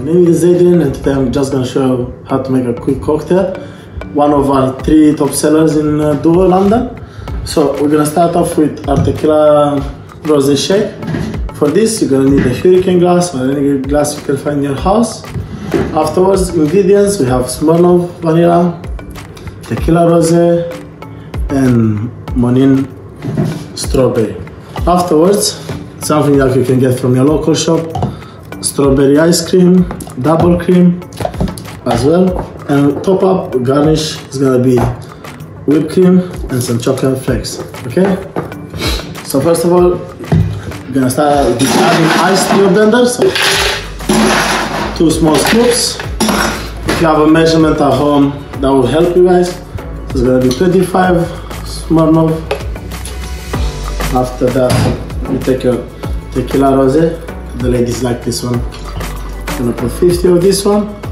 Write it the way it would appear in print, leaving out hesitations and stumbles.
My name is Zaidin, and today I'm just gonna show you how to make a quick cocktail. One of our 3 top sellers in Duo, London. So we're gonna start off with our tequila rosé shake. For this, you're gonna need a hurricane glass or any glass you can find in your house. Afterwards, ingredients, we have Smirnoff vanilla, tequila rosé, and Monin strawberry. Afterwards, something that you can get from your local shop, strawberry ice cream, double cream as well, and top up garnish is gonna be whipped cream and some chocolate flakes. Okay, so first of all, we're gonna start with adding ice to your blender. So 2 small scoops. If you have a measurement at home, that will help you guys. So it's gonna be 25 Smirnoff. After that, you take your tequila rosé. The ladies like this one. I'm gonna put 50 of this one.